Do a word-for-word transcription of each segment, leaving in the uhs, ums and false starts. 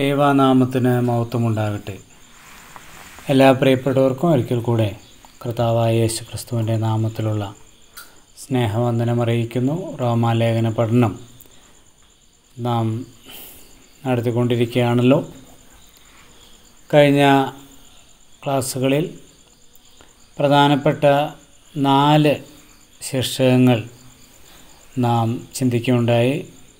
ദൈവനാമത്തിന് മഹത്വമുണ്ടാകട്ടെ. എല്ലാ പ്രിയപ്പെട്ടവർക്കും ഒരിക്കൽ കൂടെ കർത്താവായ യേശു ക്രിസ്തുവിൻ്റെ നാമത്തിലുള്ള സ്നേഹവന്ദനം അറിയിക്കുന്നു. റോമാലേഖന പഠനം നാം നടത്തിക്കൊണ്ടിരിക്കുകയാണല്ലോ. കഴിഞ്ഞ ക്ലാസ്സുകളിൽ പ്രധാനപ്പെട്ട നാല് ശീർഷകങ്ങൾ നാം ചിന്തിക്കുകയുണ്ടായി.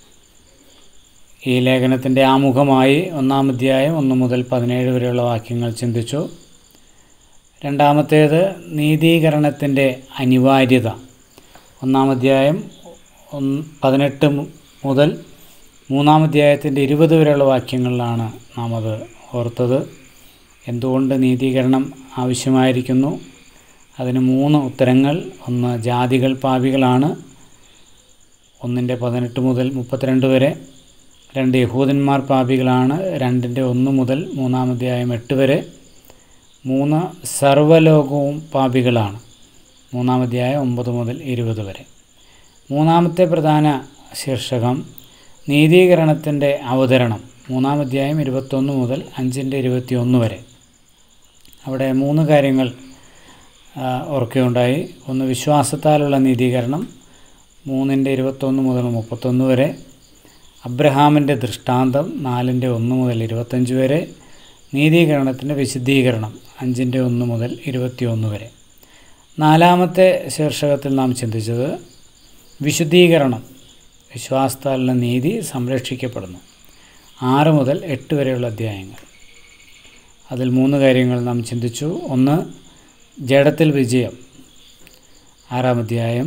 ഈ ലേഖനത്തിൻ്റെ ആമുഖമായി ഒന്നാം അധ്യായം ഒന്ന് മുതൽ പതിനേഴ് വരെയുള്ള വാക്യങ്ങൾ ചിന്തിച്ചു. രണ്ടാമത്തേത് നീതീകരണത്തിൻ്റെ അനിവാര്യത. ഒന്നാം അധ്യായം ഒന്ന് പതിനെട്ട് മുതൽ മൂന്നാം അധ്യായത്തിൻ്റെ ഇരുപത് വരെയുള്ള വാക്യങ്ങളിലാണ് നാം അത് ഓർത്തത്. എന്തുകൊണ്ട് നീതീകരണം ആവശ്യമായിരിക്കുന്നു? അതിന് മൂന്ന് ഉത്തരങ്ങൾ. ഒന്ന്, ജാതികൾ പാപികളാണ്, ഒന്നിൻ്റെ പതിനെട്ട് മുതൽ മുപ്പത്തിരണ്ട് വരെ. രണ്ട്, യഹൂദന്മാർ പാപികളാണ്, രണ്ടിൻ്റെ ഒന്ന് മുതൽ മൂന്നാം അധ്യായം എട്ട് വരെ. മൂന്ന്, സർവ്വലോകവും പാപികളാണ്, മൂന്നാം അധ്യായം ഒമ്പത് മുതൽ ഇരുപത് വരെ. മൂന്നാമത്തെ പ്രധാന ശീർഷകം നീതീകരണത്തിൻ്റെ അവതരണം, മൂന്നാം അധ്യായം ഇരുപത്തൊന്ന് മുതൽ അഞ്ചിൻ്റെ ഇരുപത്തി ഒന്ന് വരെ. അവിടെ മൂന്ന് കാര്യങ്ങൾ ഓർക്കുകയുണ്ടായി. ഒന്ന്, വിശ്വാസത്താലുള്ള നീതീകരണം, മൂന്നിൻ്റെ ഇരുപത്തൊന്ന് മുതൽ മുപ്പത്തൊന്ന് വരെ. അബ്രഹാമിൻ്റെ ദൃഷ്ടാന്തം, നാലിൻ്റെ ഒന്ന് മുതൽ ഇരുപത്തഞ്ച് വരെ. നീതീകരണത്തിൻ്റെ വിശുദ്ധീകരണം, അഞ്ചിൻ്റെ ഒന്ന് മുതൽ ഇരുപത്തി ഒന്ന് വരെ. നാലാമത്തെ ശീർഷകത്തിൽ നാം ചിന്തിച്ചത് വിശുദ്ധീകരണം, വിശ്വാസത്താലുള്ള നീതി സംരക്ഷിക്കപ്പെടുന്നു, ആറ് മുതൽ എട്ട് വരെയുള്ള അധ്യായങ്ങൾ. അതിൽ മൂന്ന് കാര്യങ്ങൾ നാം ചിന്തിച്ചു. ഒന്ന്, ജഡത്തിൽ വിജയം, ആറാം അധ്യായം.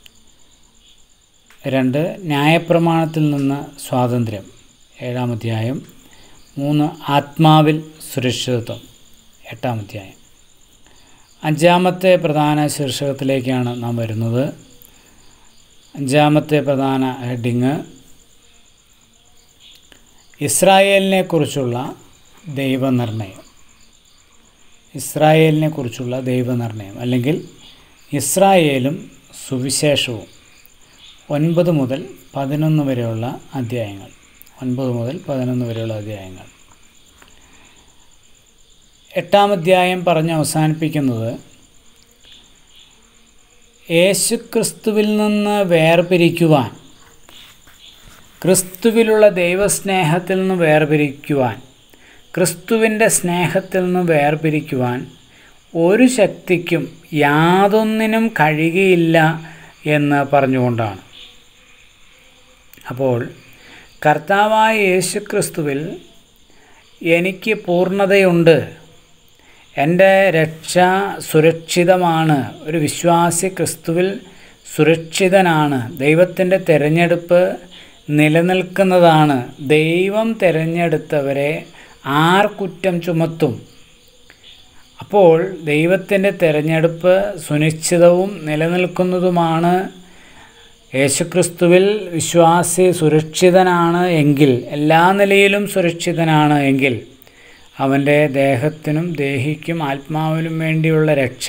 രണ്ട്, ന്യായപ്രമാണത്തിൽ നിന്ന് സ്വാതന്ത്ര്യം, ഏഴാം അധ്യായം. മൂന്ന്, ആത്മാവിൽ സുരക്ഷിതത്വം, എട്ടാം അധ്യായം. അഞ്ചാമത്തെ പ്രധാന ശീർഷകത്തിലേക്കാണ് നാം വരുന്നത്. അഞ്ചാമത്തെ പ്രധാന ഹെഡിങ് ഇസ്രായേലിനെ കുറിച്ചുള്ള ദൈവനിർണയം. ഇസ്രായേലിനെ കുറിച്ചുള്ള ദൈവനിർണയം അല്ലെങ്കിൽ ഇസ്രായേലും സുവിശേഷവും, ഒൻപത് മുതൽ പതിനൊന്ന് വരെയുള്ള അധ്യായങ്ങൾ. ഒൻപത് മുതൽ പതിനൊന്ന് വരെയുള്ള അധ്യായങ്ങൾ. എട്ടാം അധ്യായം പറഞ്ഞ് അവസാനിപ്പിക്കുന്നത് യേശുക്രിസ്തുവിൽ നിന്ന് വേർപിരിക്കുവാൻ, ക്രിസ്തുവിലുള്ള ദൈവസ്നേഹത്തിൽ നിന്ന് വേർപിരിക്കുവാൻ, ക്രിസ്തുവിൻ്റെ സ്നേഹത്തിൽ നിന്ന് വേർപിരിക്കുവാൻ ഒരു ശക്തിക്കും യാതൊന്നിനും കഴിയുകയില്ല എന്ന് പറഞ്ഞുകൊണ്ടാണ്. അപ്പോൾ കർത്താവായ യേശുക്രിസ്തുവിൽ എനിക്ക് പൂർണ്ണതയുണ്ട്, എൻ്റെ രക്ഷ സുരക്ഷിതമാണ്, ഒരു വിശ്വാസി ക്രിസ്തുവിൽ സുരക്ഷിതനാണ്, ദൈവത്തിൻ്റെ തിരഞ്ഞെടുപ്പ് നിലനിൽക്കുന്നതാണ്, ദൈവം തിരഞ്ഞെടുത്തവരെ ആർ കുറ്റം ചുമത്തും? അപ്പോൾ ദൈവത്തിൻ്റെ തിരഞ്ഞെടുപ്പ് സുനിശ്ചിതവും നിലനിൽക്കുന്നതുമാണ്. യേശുക്രിസ്തുവിൽ വിശ്വാസി സുരക്ഷിതനാണ് എങ്കിൽ, എല്ലാ നിലയിലും സുരക്ഷിതനാണ് എങ്കിൽ, അവൻ്റെ ദേഹത്തിനും ദേഹിക്കും ആത്മാവിനും വേണ്ടിയുള്ള രക്ഷ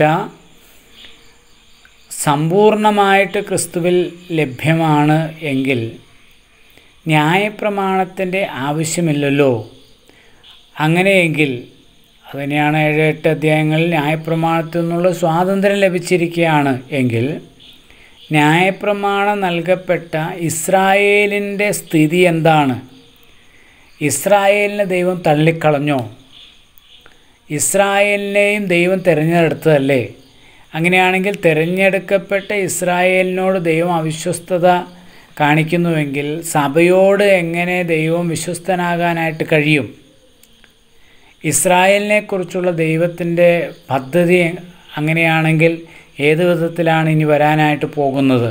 സമ്പൂർണമായിട്ട് ക്രിസ്തുവിൽ ലഭ്യമാണ് എങ്കിൽ ന്യായപ്രമാണത്തിൻ്റെ ആവശ്യമില്ലല്ലോ. അങ്ങനെയെങ്കിൽ അതിനെയാണ് ഏഴ് എട്ട് അധ്യായങ്ങളിൽ ന്യായപ്രമാണത്തിൽ നിന്നുള്ള സ്വാതന്ത്ര്യം ലഭിച്ചിരിക്കുകയാണ് എങ്കിൽ ന്യായപ്രമാണം നൽകപ്പെട്ട ഇസ്രായേലിൻ്റെ സ്ഥിതി എന്താണ്? ഇസ്രായേലിനെ ദൈവം തള്ളിക്കളഞ്ഞോ? ഇസ്രായേലിനെയും ദൈവം തിരഞ്ഞെടുത്തതല്ലേ? അങ്ങനെയാണെങ്കിൽ തിരഞ്ഞെടുക്കപ്പെട്ട ഇസ്രായേലിനോട് ദൈവം അവിശ്വസ്തത കാണിക്കുന്നുവെങ്കിൽ സഭയോട് എങ്ങനെ ദൈവം വിശ്വസ്തനാകാനായിട്ട് കഴിയും? ഇസ്രായേലിനെക്കുറിച്ചുള്ള ദൈവത്തിൻ്റെ പദ്ധതി അങ്ങനെയാണെങ്കിൽ ഏത് വിധത്തിലാണ് ഇനി വരാനായിട്ട് പോകുന്നത്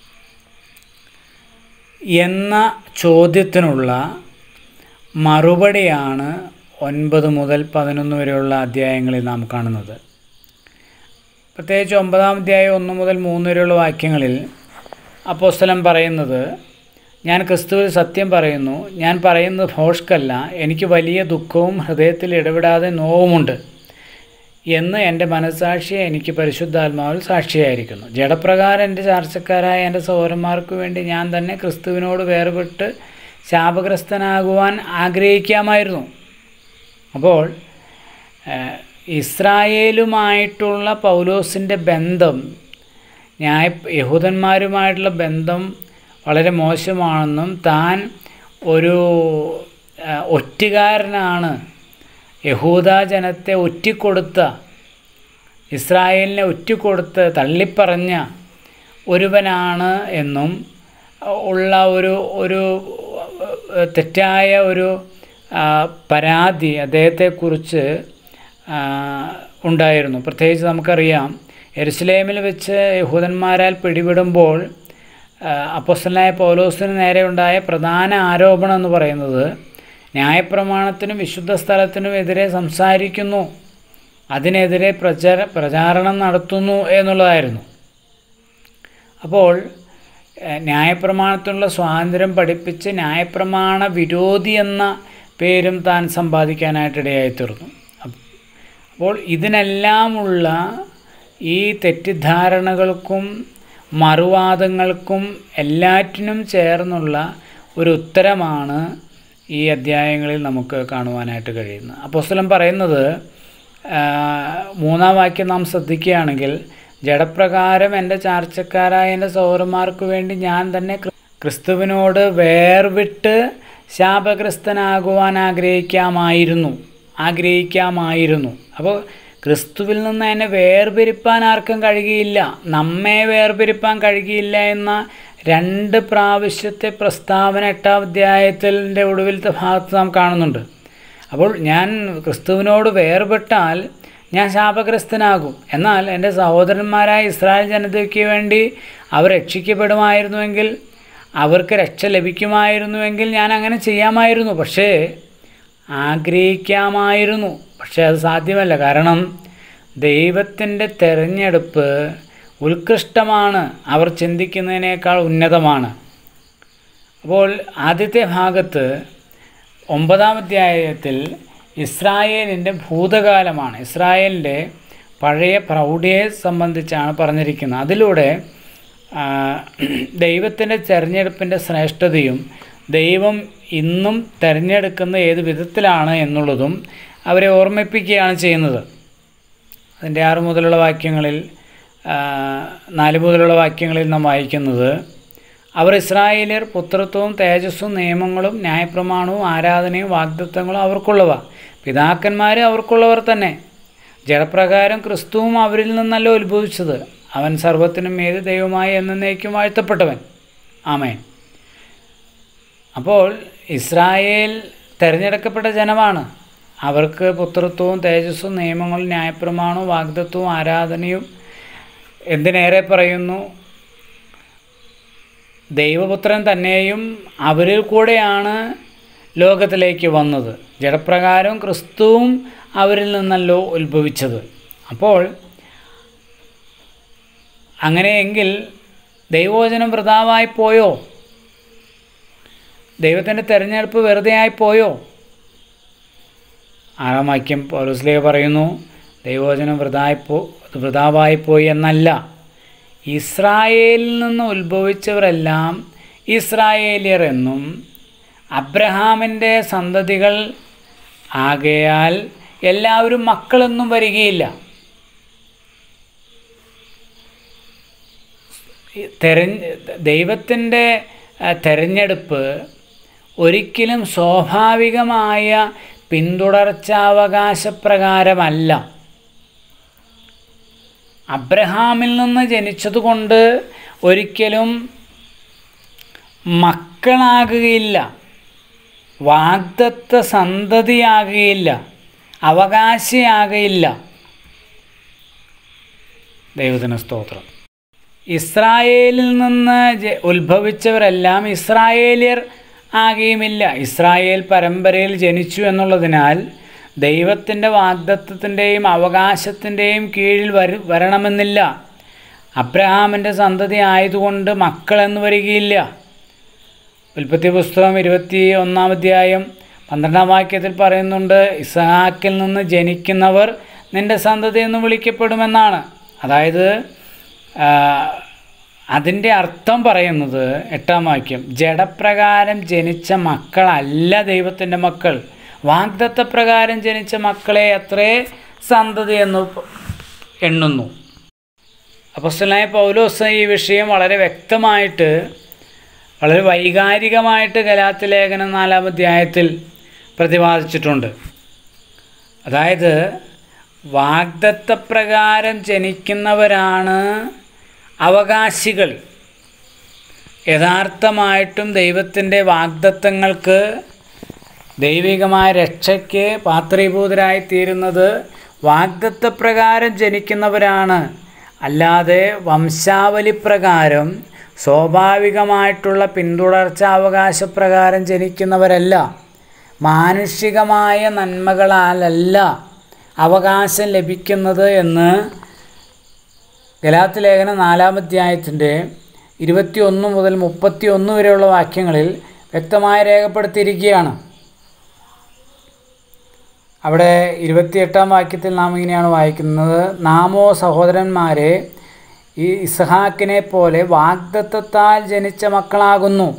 എന്ന ചോദ്യത്തിനുള്ള മറുപടിയാണ് ഒൻപത് മുതൽ പതിനൊന്ന് വരെയുള്ള അധ്യായങ്ങളിൽ നാം കാണുന്നത്. പ്രത്യേകിച്ച് ഒമ്പതാം അധ്യായം ഒന്ന് മുതൽ മൂന്ന് വരെയുള്ള വാക്യങ്ങളിൽ അപ്പോസ്തലൻ പറയുന്നത്, ഞാൻ ക്രിസ്തുവിൽ സത്യം പറയുന്നു, ഞാൻ പറയുന്നത് ഭോഷ്കല്ല, എനിക്ക് വലിയ ദുഃഖവും ഹൃദയത്തിൽ ഇടപെടാതെ നോവുമുണ്ട് എന്ന് എൻ്റെ മനസ്സാക്ഷിയെ എനിക്ക് പരിശുദ്ധാത്മാവിൽ സാക്ഷിയായിരിക്കുന്നു. ജഡപ്രകാരം എൻ്റെ ചാർച്ചക്കാരായ എൻ്റെ സഹോദരന്മാർക്ക് വേണ്ടി ഞാൻ തന്നെ ക്രിസ്തുവിനോട് വേർപെട്ട് ശാപഗ്രസ്തനാകുവാൻ ആഗ്രഹിക്കാമായിരുന്നു. അപ്പോൾ ഇസ്രായേലുമായിട്ടുള്ള പൗലോസിൻ്റെ ബന്ധം, ന്യായ യഹൂദന്മാരുമായിട്ടുള്ള ബന്ധം വളരെ മോശമാണെന്നും താൻ ഒരു ഒറ്റുകാരനാണ്, യഹൂദ ജനത്തെ ഒറ്റിക്കൊടുത്ത, ഇസ്രായേലിനെ ഒറ്റിക്കൊടുത്ത് തള്ളിപ്പറഞ്ഞ ഒരുവനാണ് എന്നും ഉള്ള ഒരു ഒരു തെറ്റായ ഒരു പരാതി അദ്ദേഹത്തെക്കുറിച്ച് ഉണ്ടായിരുന്നു. പ്രത്യേകിച്ച് നമുക്കറിയാം, യെരുശലേമിൽ വെച്ച് യഹൂദന്മാരാൽ പിടിപെടുമ്പോൾ അപ്പോസ്തലനായ പൗലോസിന് നേരെ ഉണ്ടായ പ്രധാന ആരോപണം എന്ന് പറയുന്നത് ന്യായപ്രമാണത്തിനും വിശുദ്ധ സ്ഥലത്തിനും എതിരെ സംസാരിക്കുന്നു, അതിനെതിരെ പ്രചാര പ്രചാരണം നടത്തുന്നു എന്നുള്ളതായിരുന്നു. അപ്പോൾ ന്യായപ്രമാണത്തിനുള്ള സ്വാതന്ത്ര്യം പഠിപ്പിച്ച് ന്യായപ്രമാണ വിരോധി എന്ന പേരും താൻ സമ്പാദിക്കാനായിട്ടിടയായിത്തീർന്നു. അപ്പോൾ ഇതിനെല്ലാമുള്ള ഈ തെറ്റിദ്ധാരണകൾക്കും മറുവാദങ്ങൾക്കും എല്ലാറ്റിനും ചേർന്നുള്ള ഒരു ഉത്തരമാണ് ഈ അധ്യായങ്ങളിൽ നമുക്ക് കാണുവാനായിട്ട് കഴിയുന്നത്. അപ്പോസ്തലൻ പറയുന്നത്, മൂന്നാം വാക്യം നാം ശ്രദ്ധിക്കുകയാണെങ്കിൽ, ജഡപ്രകാരം എൻ്റെ ചാർച്ചക്കാരായ എൻ്റെ സഹോദരന്മാർക്ക് വേണ്ടി ഞാൻ തന്നെ ക്രിസ്തുവിനോട് വേർവിട്ട് ശാപഗ്രസ്തനാകുവാൻ ആഗ്രഹിക്കാമായിരുന്നു ആഗ്രഹിക്കാമായിരുന്നു അപ്പോൾ ക്രിസ്തുവിൽ നിന്ന് എന്നെ വേർപിരിപ്പാൻ ആർക്കും കഴിയുകയില്ല, നമ്മെ വേർപിരിപ്പാൻ കഴിയുകയില്ല എന്ന രണ്ട് പ്രാവശ്യത്തെ പ്രസ്താവന എട്ടാം അധ്യായത്തിൻ്റെ ഒടുവിലത്തെ ഭാഗത്ത് നാം കാണുന്നുണ്ട്. അപ്പോൾ ഞാൻ ക്രിസ്തുവിനോട് വേർപെട്ടാൽ ഞാൻ ശാപഗ്രസ്തനാകും, എന്നാൽ എൻ്റെ സഹോദരന്മാരായ ഇസ്രായേൽ ജനതയ്ക്ക് വേണ്ടി അവർ രക്ഷിക്കപ്പെടുമായിരുന്നുവെങ്കിൽ, അവർക്ക് രക്ഷ ലഭിക്കുമായിരുന്നുവെങ്കിൽ ഞാൻ അങ്ങനെ ചെയ്യാമായിരുന്നു, പക്ഷേ ആഗ്രഹിക്കാമായിരുന്നു. പക്ഷേ അത് സാധ്യമല്ല. കാരണം ദൈവത്തിൻ്റെ തെരഞ്ഞെടുപ്പ് ഉത്കൃഷ്ടമാണ്, അവർ ചിന്തിക്കുന്നതിനേക്കാൾ ഉന്നതമാണ്. അപ്പോൾ ആദ്യത്തെ ഭാഗത്ത് ഒമ്പതാം അധ്യായത്തിൽ ഇസ്രായേലിൻ്റെ ഭൂതകാലമാണ്, ഇസ്രായേലിൻ്റെ പഴയ പ്രൗഢിയെ സംബന്ധിച്ചാണ് പറഞ്ഞിരിക്കുന്നത്. അതിലൂടെ ദൈവത്തിൻ്റെ തിരഞ്ഞെടുപ്പിൻ്റെ ശ്രേഷ്ഠതയും ദൈവം ഇന്നും തിരഞ്ഞെടുക്കുന്ന ഏത് വിധത്തിലാണ് എന്നുള്ളതും അവരെ ഓർമ്മിപ്പിക്കുകയാണ് ചെയ്യുന്നത്. അതിൻ്റെ ആറ് മുതലുള്ള വാക്യങ്ങളിൽ നാല് മുതലുള്ള വാക്യങ്ങളിൽ നാം വായിക്കുന്നത്, അവർ ഇസ്രായേലിയർ പുത്രത്വവും തേജസ്സും നിയമങ്ങളും ന്യായപ്രമാണവും ആരാധനയും വാഗ്ദത്തങ്ങളും അവർക്കുള്ളവ, പിതാക്കന്മാർ അവർക്കുള്ളവർ തന്നെ. ജഡപ്രകാരം ക്രിസ്തുവും അവരിൽ നിന്നല്ല ഉത്ഭവിച്ചത്, അവൻ സർവ്വത്തിനും ഏത് ദൈവമായി എന്നേക്കും വാഴ്ത്തപ്പെട്ടവൻ. ആമേൻ. അപ്പോൾ ഇസ്രായേൽ തിരഞ്ഞെടുക്കപ്പെട്ട ജനമാണ്. അവർക്ക് പുത്രത്വവും തേജസ്സും നിയമങ്ങളും ന്യായപ്രമാണവും വാഗ്ദത്വവും ആരാധനയും, എന്തിനേറെ പറയുന്നു, ദൈവപുത്രൻ തന്നെയും അവരിൽ കൂടെയാണ് ലോകത്തിലേക്ക് വന്നത്. ജഡപ്രകാരം ക്രിസ്തുവും അവരിൽ നിന്നല്ലോ ഉത്ഭവിച്ചത്. അപ്പോൾ അങ്ങനെയെങ്കിൽ ദൈവവചനം വൃഥാവായി പോയോ? ദൈവത്തിൻ്റെ തിരഞ്ഞെടുപ്പ് വെറുതെ ആയിപ്പോയോ? ആറാം വാക്യം പൗലോസ്ലീഹ പറയുന്നു, ദൈവവചനം വൃഥായിപ്പോ വൃഥാവായിപ്പോയി എന്നല്ല, ഇസ്രായേലിൽ നിന്ന് ഉത്ഭവിച്ചവരെല്ലാം ഇസ്രായേലിയർ എന്നും അബ്രഹാമിൻ്റെ സന്തതികൾ ആകയാൽ എല്ലാവരും മക്കളെന്നും വരികയില്ല. തെരഞ്ഞ ദൈവത്തിൻ്റെ തെരഞ്ഞെടുപ്പ് ഒരിക്കലും സ്വാഭാവികമായ പിന്തുടർച്ചാവകാശപ്രകാരമല്ല. അബ്രഹാമിൽ നിന്ന് ജനിച്ചതുകൊണ്ട് ഒരിക്കലും മക്കളാകുകയില്ല, വാഗ്ദത്ത സന്തതിയാകുകയില്ല, അവകാശിയാകുകയില്ല. ദൈവത്തിന് സ്തോത്രം. ഇസ്രായേലിൽ നിന്ന് ഉത്ഭവിച്ചവരെല്ലാം ഇസ്രായേലിയർ ആകുകയുമില്ല. ഇസ്രായേൽ പരമ്പരയിൽ ജനിച്ചു എന്നുള്ളതിനാൽ ദൈവത്തിൻ്റെ വാഗ്ദത്തത്തിൻ്റെയും അവകാശത്തിൻ്റെയും കീഴിൽ വര വരണമെന്നില്ല. അബ്രഹാമിൻ്റെ സന്തതി ആയതുകൊണ്ട് മക്കളെന്ന് വരികയില്ല. ഉൽപ്പത്തി പുസ്തകം ഇരുപത്തി ഒന്നാം അധ്യായം പന്ത്രണ്ടാം വാക്യത്തിൽ പറയുന്നുണ്ട്, ഇസ്ഹാക്കിൽ നിന്ന് ജനിക്കുന്നവർ നിൻ്റെ സന്തതി എന്ന് വിളിക്കപ്പെടുമെന്നാണ്. അതായത് അതിൻ്റെ അർത്ഥം പറയുന്നത് എട്ടാം വാക്യം, ജഡപ്രകാരം ജനിച്ച മക്കളല്ല ദൈവത്തിൻ്റെ മക്കൾ, വാഗ്ദത്തപ്രകാരം ജനിച്ച മക്കളെ അത്രേ സന്തതി എന്ന് എണ്ണുന്നു. അപ്പോസ്തലനായ പൗലോസ് ഈ വിഷയം വളരെ വ്യക്തമായിട്ട്, വളരെ വൈകാരികമായിട്ട് ഗലാത്യ ലേഖനം നാലാം അധ്യായത്തിൽ പ്രതിപാദിച്ചിട്ടുണ്ട്. അതായത് വാഗ്ദത്തപ്രകാരം ജനിക്കുന്നവരാണ് അവകാശികൾ. യഥാർത്ഥമായിട്ടും ദൈവത്തിൻ്റെ വാഗ്ദത്തങ്ങൾക്ക്, ദൈവികമായ രക്ഷയ്ക്ക് പാത്രീഭൂതരായിത്തീരുന്നത് വാഗ്ദത്തപ്രകാരം ജനിക്കുന്നവരാണ്, അല്ലാതെ വംശാവലിപ്രകാരം സ്വാഭാവികമായിട്ടുള്ള പിന്തുടർച്ചാവകാശപ്രകാരം ജനിക്കുന്നവരല്ല. മാനുഷികമായ നന്മകളാലല്ല അവകാശം ലഭിക്കുന്നത് എന്ന് ഗലാത്യ ലേഖനം നാലാം അധ്യായത്തിൻ്റെ ഇരുപത്തി ഒന്ന് മുതൽ മുപ്പത്തി ഒന്ന് വരെയുള്ള വാക്യങ്ങളിൽ വ്യക്തമായി രേഖപ്പെടുത്തിയിരിക്കുകയാണ്. അവിടെ ഇരുപത്തിയെട്ടാം വാക്യത്തിൽ നാം ഇങ്ങനെയാണ് വായിക്കുന്നത്, നാമോ സഹോദരന്മാരെ ഈ ഇസ്ഹാക്കിനെ പോലെ വാഗ്ദത്തത്താൽ ജനിച്ച മക്കളാകുന്നു.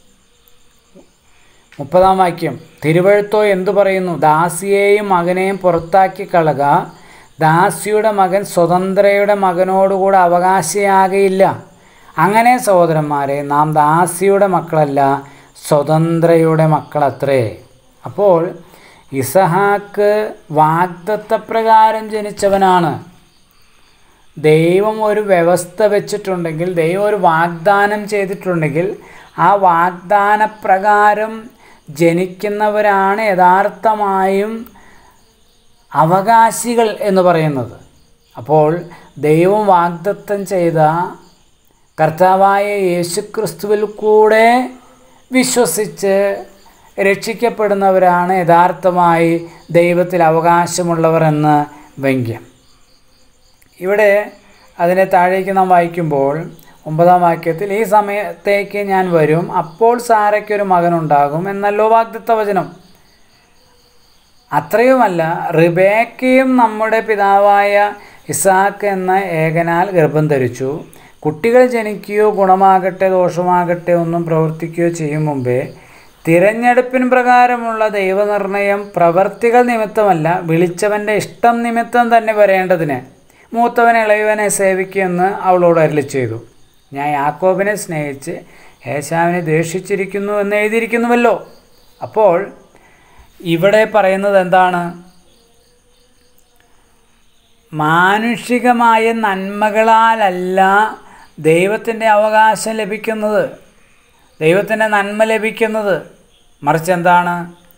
മുപ്പതാം വാക്യം, തിരുവഴുത്തോ എന്തു പറയുന്നു? ദാസിയെയും മകനെയും പുറത്താക്കി കളക, ദാസിയുടെ മകൻ സ്വതന്ത്രയുടെ മകനോടുകൂടെ അവകാശിയാകയില്ല. അങ്ങനെ സഹോദരന്മാരെ, നാം ദാസിയുടെ മക്കളല്ല, സ്വതന്ത്രയുടെ മക്കളത്രേ. അപ്പോൾ ഇസഹാക്ക് വാഗ്ദത്തപ്രകാരം ജനിച്ചവനാണ്. ദൈവം ഒരു വ്യവസ്ഥ വെച്ചിട്ടുണ്ടെങ്കിൽ, ദൈവം ഒരു വാഗ്ദാനം ചെയ്തിട്ടുണ്ടെങ്കിൽ, ആ വാഗ്ദാനപ്രകാരം ജനിക്കുന്നവരാണ് യഥാർത്ഥമായും അവകാശികൾ എന്ന് പറയുന്നത്. അപ്പോൾ ദൈവം വാഗ്ദത്തം ചെയ്ത കർത്താവായ യേശുക്രിസ്തുവിൽ കൂടെ വിശ്വസിച്ച് രക്ഷിക്കപ്പെടുന്നവരാണ് യഥാർത്ഥമായി ദൈവത്തിൽ അവകാശമുള്ളവർ എന്ന് വ്യംഗ്യം. ഇവിടെ അതിനെ താഴേക്ക് നാം വായിക്കുമ്പോൾ ഒമ്പതാം വാക്യത്തിൽ, ഈ സമയത്തേക്ക് ഞാൻ വരും, അപ്പോൾ സാരയ്ക്കൊരു മകനുണ്ടാകും എന്നല്ലോ വാഗ്ദത്ത വചനം. അത്രയുമല്ല, റിബേക്കയും നമ്മുടെ പിതാവായ ഇസാക്ക് എന്ന ഏകനാൽ ഗർഭം ധരിച്ചു. കുട്ടികൾ ജനിക്കുകയോ ഗുണമാകട്ടെ ദോഷമാകട്ടെ ഒന്നും പ്രവർത്തിക്കുകയോ ചെയ്യും മുമ്പേ തിരഞ്ഞെടുപ്പിൻ പ്രകാരമുള്ള ദൈവനിർണയം പ്രവർത്തികൾ നിമിത്തമല്ല, വിളിച്ചവൻ്റെ ഇഷ്ടം നിമിത്തം തന്നെ വരേണ്ടതിന് മൂത്തവൻ ഇളയവനെ സേവിക്കുമെന്ന് അവളോട് അരുളി ചെയ്തു. ഞാൻ യാക്കോബിനെ സ്നേഹിച്ച് ഏശാവിനെ ദ്വേഷിച്ചിരിക്കുന്നു എന്ന് എഴുതിയിരിക്കുന്നുവല്ലോ. അപ്പോൾ ഇവിടെ പറയുന്നത് എന്താണ്? മാനുഷികമായ നന്മകളാലല്ല ദൈവത്തിൻ്റെ അവകാശം ലഭിക്കുന്നത്, ദൈവത്തിൻ്റെ നന്മ ലഭിക്കുന്നത്. മറിച്ച് എന്താണ്?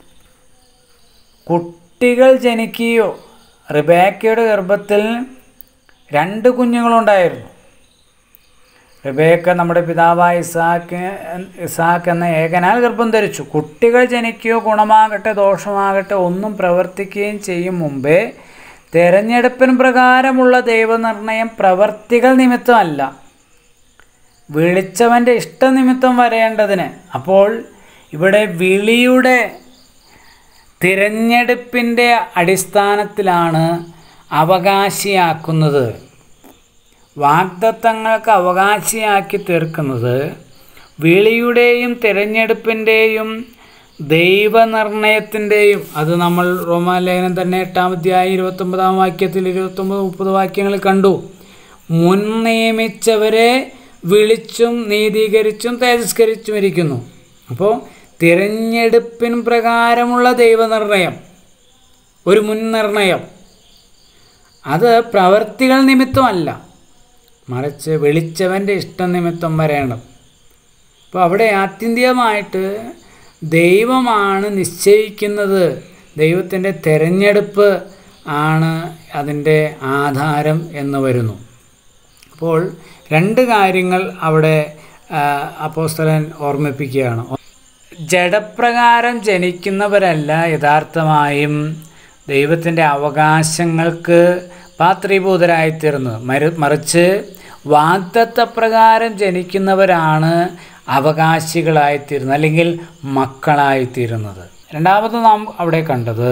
കുട്ടികൾ ജനിക്കുകയോ, റിബേക്കയുടെ ഗർഭത്തിൽ രണ്ട് കുഞ്ഞുങ്ങളുണ്ടായിരുന്നു. റിബേക്ക നമ്മുടെ പിതാവായ ഇസാക്ക് ഇസാക്ക് എന്ന ഏകനാൽ ഗർഭം ധരിച്ചു. കുട്ടികൾ ജനിക്കുകയോ ഗുണമാകട്ടെ ദോഷമാകട്ടെ ഒന്നും പ്രവർത്തിക്കുകയും ചെയ്യും മുമ്പേ തിരഞ്ഞെടുപ്പിന് പ്രകാരമുള്ള ദൈവനിർണയം പ്രവർത്തികൾ നിമിത്തമല്ല, വിളിച്ചവൻ്റെ ഇഷ്ടനിമിത്തം വരേണ്ടതിന്. അപ്പോൾ ഇവിടെ വിളിയുടെ തിരഞ്ഞെടുപ്പിൻ്റെ അടിസ്ഥാനത്തിലാണ് അവകാശിയാക്കുന്നത്. വാഗ്ദത്തങ്ങൾക്ക് അവകാശിയാക്കി തീർക്കുന്നത് വിളിയുടെയും തിരഞ്ഞെടുപ്പിൻ്റെയും ദൈവനിർണയത്തിൻ്റെയും, അത് നമ്മൾ റോമാലേഖനം തന്നെ എട്ടാം അധ്യായം ഇരുപത്തൊമ്പതാം വാക്യത്തിൽ ഇരുപത്തൊമ്പത് മുപ്പത് വാക്യങ്ങൾ കണ്ടു. മുൻ നിയമിച്ചവരെ വിളിച്ചും നീതീകരിച്ചും തേജസ്കരിച്ചും ഇരിക്കുന്നു. അപ്പോൾ തിരഞ്ഞെടുപ്പിൻ പ്രകാരമുള്ള ദൈവനിർണയം, ഒരു മുൻനിർണയം, അത് പ്രവർത്തികൾ നിമിത്തമല്ല, മറിച്ച് വിളിച്ചവൻ്റെ ഇഷ്ടനിമിത്തം വരേണം. അപ്പോൾ അവിടെ ആത്യന്തികമായിട്ട് ദൈവമാണ് നിശ്ചയിക്കുന്നത്, ദൈവത്തിൻ്റെ തിരഞ്ഞെടുപ്പ് ആണ് അതിൻ്റെ ആധാരം എന്ന് വരുന്നു. അപ്പോൾ രണ്ട് കാര്യങ്ങൾ അവിടെ അപ്പോസ്തലൻ ഓർമ്മിപ്പിക്കുകയാണ്. ജഡപ്രകാരം ജനിക്കുന്നവരല്ല യഥാർത്ഥമായും ദൈവത്തിൻ്റെ അവകാശങ്ങൾക്ക് പാത്രീഭൂതരായിത്തീർന്നത്, മറി മറിച്ച് വാഗ്ദത്തപ്രകാരം ജനിക്കുന്നവരാണ് അവകാശികളായിത്തീരുന്നത്, അല്ലെങ്കിൽ മക്കളായിത്തീരുന്നത്. രണ്ടാമത് നാം അവിടെ കണ്ടത്,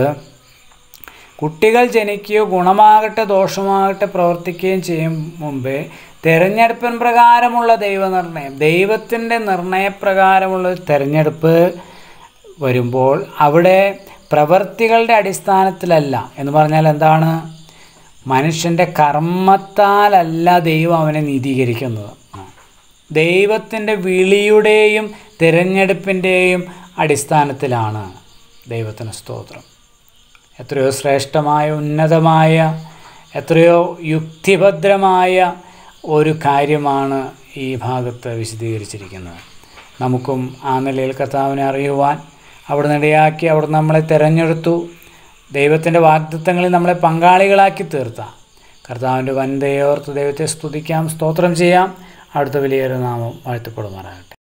കുട്ടികൾ ജനിക്കുകയോ ഗുണമാകട്ടെ ദോഷമാകട്ടെ പ്രവർത്തിക്കുകയും ചെയ്യും മുമ്പേ തിരഞ്ഞെടുപ്പിൻ പ്രകാരമുള്ള ദൈവനിർണയം, ദൈവത്തിൻ്റെ നിർണയപ്രകാരമുള്ള തിരഞ്ഞെടുപ്പ് വരുമ്പോൾ അവിടെ പ്രവൃത്തികളുടെ അടിസ്ഥാനത്തിലല്ല. എന്ന് പറഞ്ഞാൽ എന്താണ്? മനുഷ്യൻ്റെ കർമ്മത്താലല്ല ദൈവം അവനെ നീതീകരിക്കുന്നത്. ദൈവത്തിൻ്റെ വിളിയുടെയും തിരഞ്ഞെടുപ്പിൻ്റെയും അടിസ്ഥാനത്തിലാണ്. ദൈവത്തിന് സ്തോത്രം. എത്രയോ ശ്രേഷ്ഠമായ, ഉന്നതമായ, എത്രയോ യുക്തിഭദ്രമായ ഒരു കാര്യമാണ് ഈ ഭാഗത്ത് വിശദീകരിച്ചിരിക്കുന്നത്. നമുക്കും ആ നിലയിൽ കർത്താവിനെ അറിയുവാൻ അവിടുന്ന് ഇടയാക്കി, അവിടുന്ന് നമ്മളെ തിരഞ്ഞെടുത്തു, ദൈവത്തിൻ്റെ വാഗ്ദത്തങ്ങളിൽ നമ്മളെ പങ്കാളികളാക്കി തീർത്ത കർത്താവിൻ്റെ വന്ദയോർത്ത് ദൈവത്തെ സ്തുതിക്കാം, സ്തോത്രം ചെയ്യാം. അടുത്ത വലിയൊരു നാമം വാഴ്ത്തപ്പെടുമാറാകട്ടെ.